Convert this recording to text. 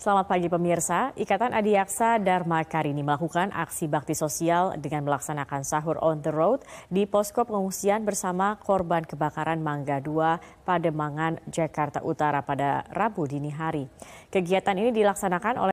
Selamat pagi pemirsa, Ikatan Adiaksa Dharma Karini melakukan aksi bakti sosial dengan melaksanakan sahur on the road di posko pengungsian bersama korban kebakaran Mangga 2 Pademangan, Jakarta Utara pada Rabu dini hari. Kegiatan ini dilaksanakan oleh